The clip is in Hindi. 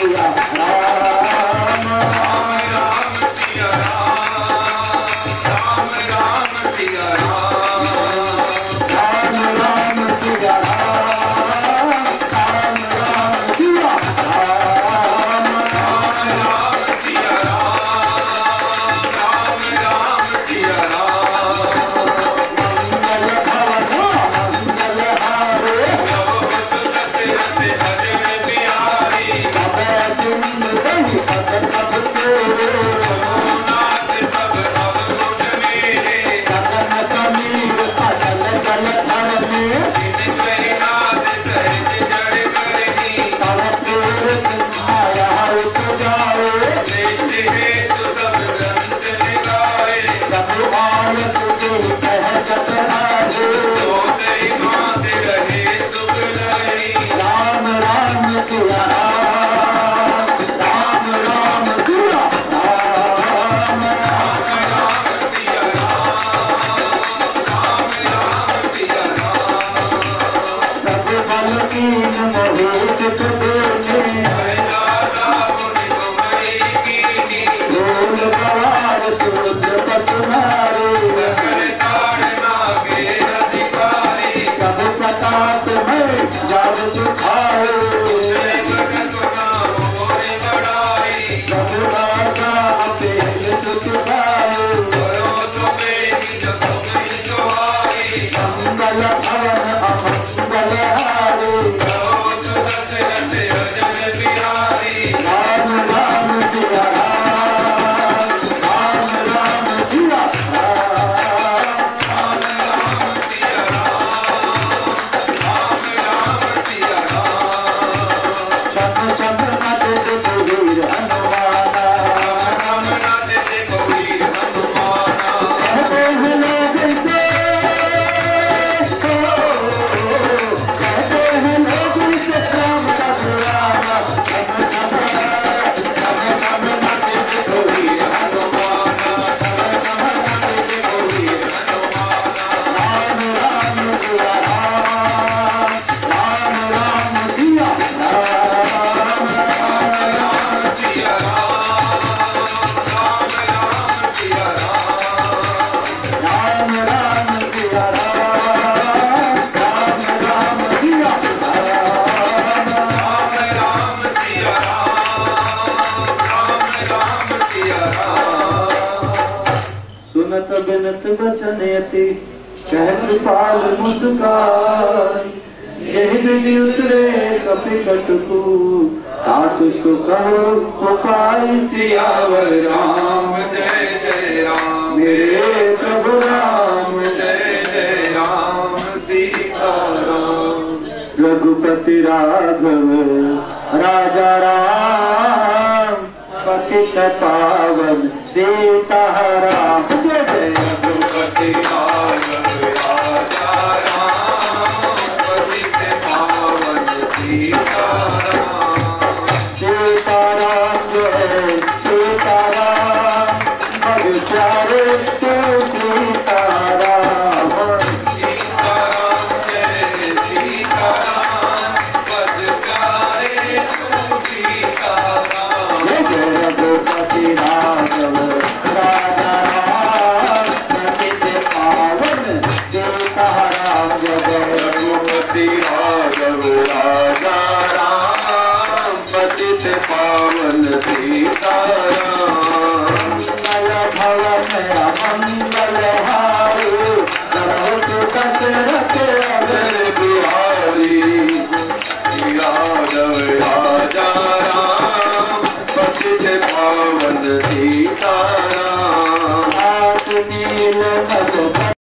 सिया राम, राम राम सिया राम, राम राम सिया राम, राम राम सिया राम, राम राम सिया राम, राम राम सिया राम, राम राम सिया राम। मंगल भवन मंगल हारे, राम राम सिया राम, राम राम सिया राम, राम राम सिया राम, राम राम सिया राम। रघुबल कीन महेश तुझे, ढोल सवार सूरज पशु नारी, प्रभु प्रताप में जग सुखाए, प्रभु राजा अपेज सुख गाए, मंगल भवन अमंगल हारे, राम राम सिया राम, राम राम सिया राम। चंद्र नाथ देखो वीर हनुमाना, कहते हैं लोग इसे, कहते हैं लोग इसे राम का दीवाना। चंद्र नाथ देखो वीर हनुमाना, राम राम सिया राम, राम राम सिया राम, राम राम सिया राम, राम राम सिया राम, राम राम सिया राम। सुनत बिनत बचन यति, कहत पाल मुस्कान, यही विधि उतरे कपि कटकु, तातु सुकहो उपाय सियावर राम। जय जय राम मेरे प्रभु राम, जय जय राम सीता राम। रघुपति राघव राजा राम, पतित पावन सीता राम। जय जय रघुपति राघव राजा राम, पतित पावन सीता राम। सीताराम जय सीताराम, बड़ प्यारे तो सीताराम। सीताराम जय सीताराम, बड़ प्यारे तो सीताराम। जय जय रघुपति राघव राजा राम, पतित पावन सीताराम। जय जय रघुपति राघव राजा राम, पतित पावन सीताराम। मंगल भवन अमंगल